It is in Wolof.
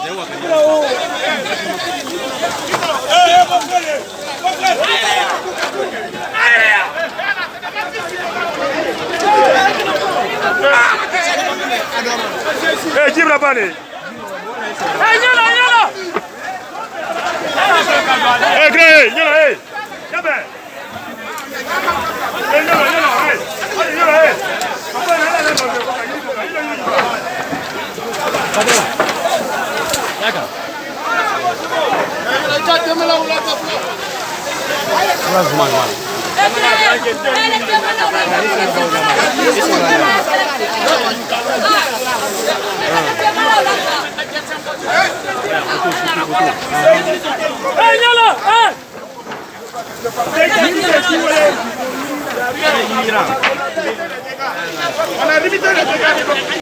Eh, Jibra Bane. Eh, Nyola. Eh, Gray, Nyola, eh. Yabe. Eh, Nyola, eh. Nyola, eh. On a limité les dégâts.